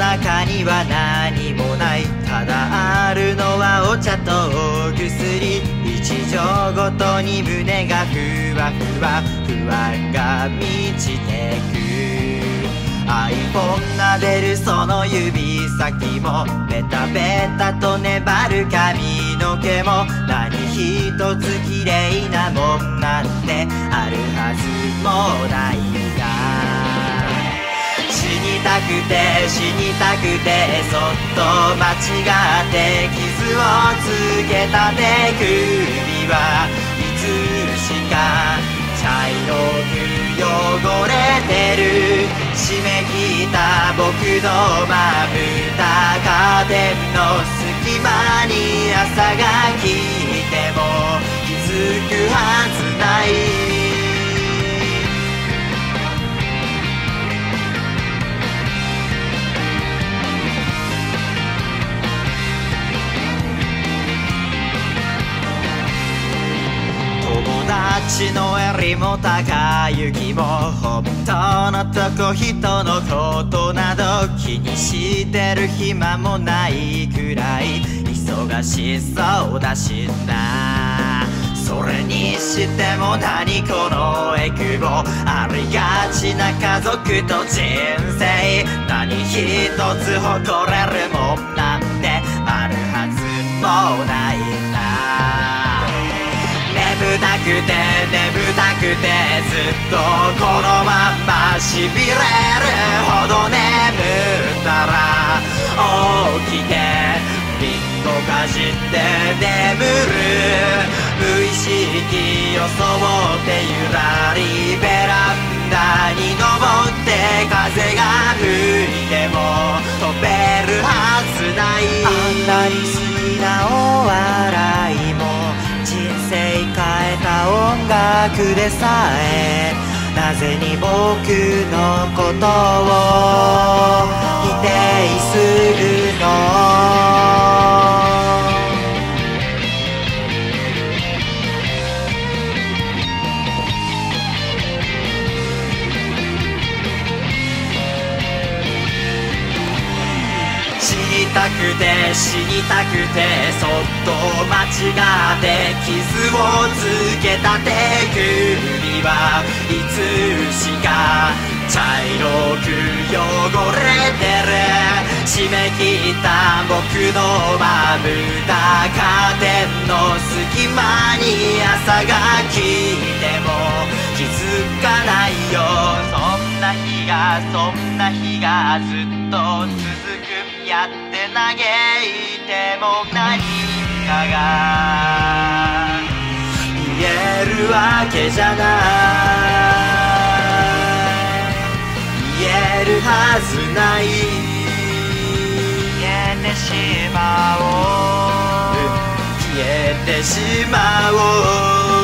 中には何もない。ただあるのはお茶とお薬。一錠ごとに胸がふわふわ、不安が満ちてく。iPhone 撫でるその指先もベタベタと粘る髪の毛も何一つ綺麗なもんなんてあるはずもないんだ。死にたくて死にたくてそっと間違って傷をつけた手首はいつしか茶色く汚れてる。締め切った僕のまぶたカーテンの隙間に朝が来ても気づくはずない。友達の襟も高雪も本当のとこ人のことなど気にしてる暇もないくらい忙しそうだしな。それにしても何このエクボありがちな家族と人生何一つ誇れるもんなんてあるはずもないな。眠たくて眠たくてずっとこのまんましびれるほど眠ったら起きてリンゴかじって眠る。無意識装ってゆらりベランダに登って風が吹いても飛べるはずない。あんなに好きなお笑いも人生変えた音楽でさえなぜに僕のことを否定するの。死にたくて死にたくてそっと間違って傷をつけた手首はいつしか茶色く汚れてる。締め切った僕のまぶたカーテンの隙間に朝が来ても気づかないよ。そんな日がそんな日がずっと続く。やって嘆いても何かが言えるわけじゃない。言えるはずない。消えてしまおう消えてしまおう。